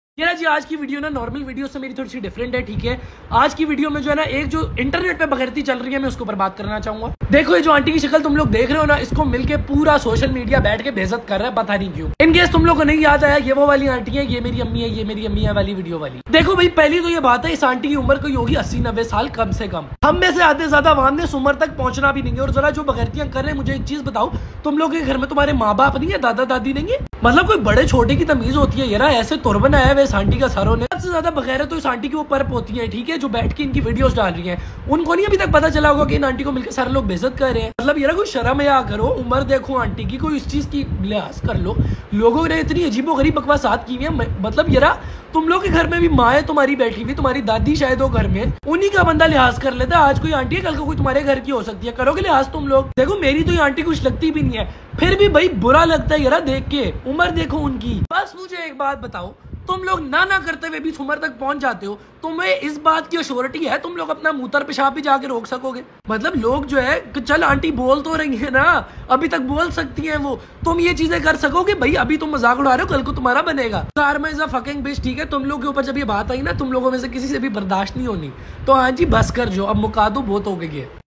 यार जी आज की वीडियो ना नॉर्मल वीडियो से मेरी थोड़ी सी डिफरेंट है। ठीक है, आज की वीडियो में जो है ना एक जो इंटरनेट पे बगैरती चल रही है मैं उसके ऊपर बात करना चाहूंगा। देखो ये जो आंटी की शक्ल तुम लोग देख रहे हो ना, इसको मिलके पूरा सोशल मीडिया बैठ के बेइज्जत कर रहा है, पता नहीं क्यों। इन केस तुम लोग को नहीं याद आया, ये वो वाली आंटी है, ये मेरी अम्मी है, ये मेरी अम्मी है वाली वीडियो वाली। देखो भाई पहली तो ये बात है, इस आंटी की उम्र कोई होगी 80-90 साल कम से कम। हम में से आधे ज्यादा आवाम ने इस उम्र तक पहुंचना भी नहीं है। और जरा जो बगैरतियां कर रहे हैं, मुझे एक चीज बताओ, तुम लोग के घर में तुम्हारे माँ बाप नहीं है, दादा दादी नहीं है? मतलब कोई बड़े छोटे की तमीज होती है यार। ऐसे तुरबन आया है इस आंटी का सरों ने। सबसे ज्यादा बगैर तो इस आंटी की वो परप होती है, ठीक है, जो बैठ के इनकी वीडियोस डाल रही हैं। उनको नहीं अभी तक पता चला होगा कि इन आंटी को मिलकर सारे लोग बेइज्जत कर रहे हैं। मतलब यार कोई शर्म या करो, उम्र देखो आंटी की, कोई इस चीज की लिहाज कर लो। लोगों ने इतनी अजीबोगरीब बकवासात की है। मतलब यार तुम लोग के घर में भी माँ है तुम्हारी बैठी हुई, तुम्हारी दादी शायद हो घर में, उन्हीं का बंदा लिहाज कर लेता है। आज कोई आंटी है, कल को कोई तुम्हारे घर की हो सकती है, करोगे लिहाज तुम लोग? देखो मेरी तो ये आंटी कुछ लगती भी नहीं है, फिर भी भाई बुरा लगता है यार देख के। उम्र देखो उनकी। बस मुझे एक बात बताओ, तुम लोग ना करते हुए भी उम्र तक पहुंच जाते हो, तुम्हें इस बात की अश्योरिटी है तुम लोग अपना मूत्र पेशाब भी जाके रोक सकोगे? मतलब लोग जो है कि चल आंटी बोल तो रही है ना, अभी तक बोल सकती हैं वो, तुम ये चीजें कर सकोगे? भाई अभी तुम मजाक उड़ा रहे हो, कल को तुम्हारा बनेगा। कार में इज अ फकिंग बिच, ठीक है। तुम लोग के ऊपर जब ये बात आई ना, तुम लोगों में से किसी से भी बर्दाश्त नहीं होनी। तो हाँ जी बस कर, जो अब मुका दो, बहुत हो गई है।